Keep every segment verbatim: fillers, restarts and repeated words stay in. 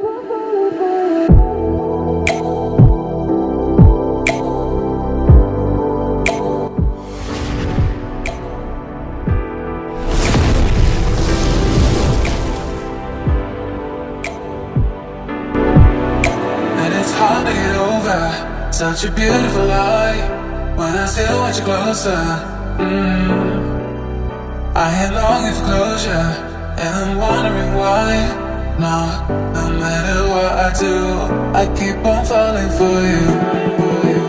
Such a beautiful lie when I still want you closer. mm. I am longing for closure, and I'm wondering why. No, no matter what I do, I keep on falling for you, for you.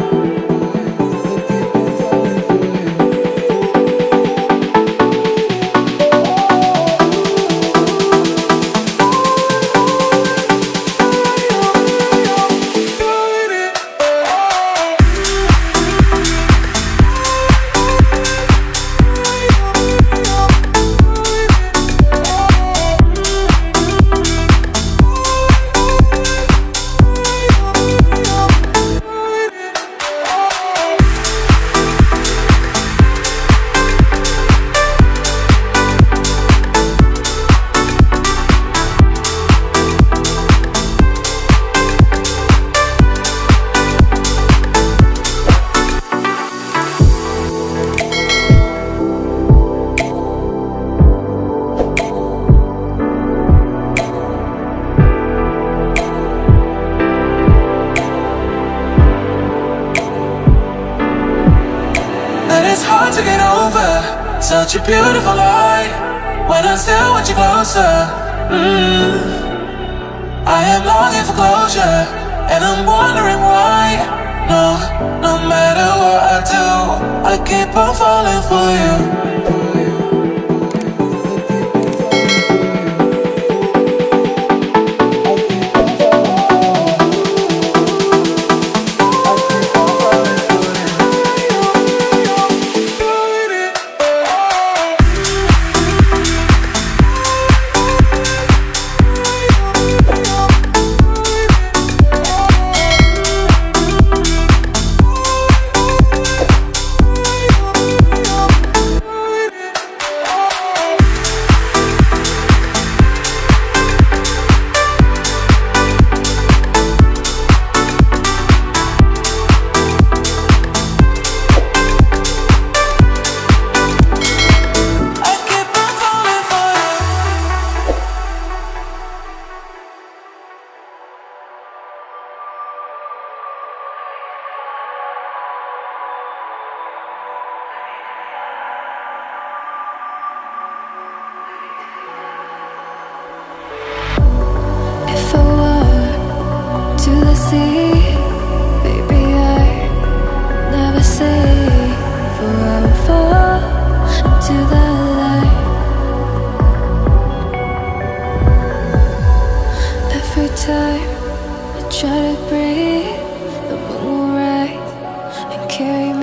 Such a beautiful lie when I still want you closer. mm. I am longing for closure, and I'm wondering why. No, no matter what I do, I keep on falling for you, for you. Time I try to breathe, the moon will rise and carry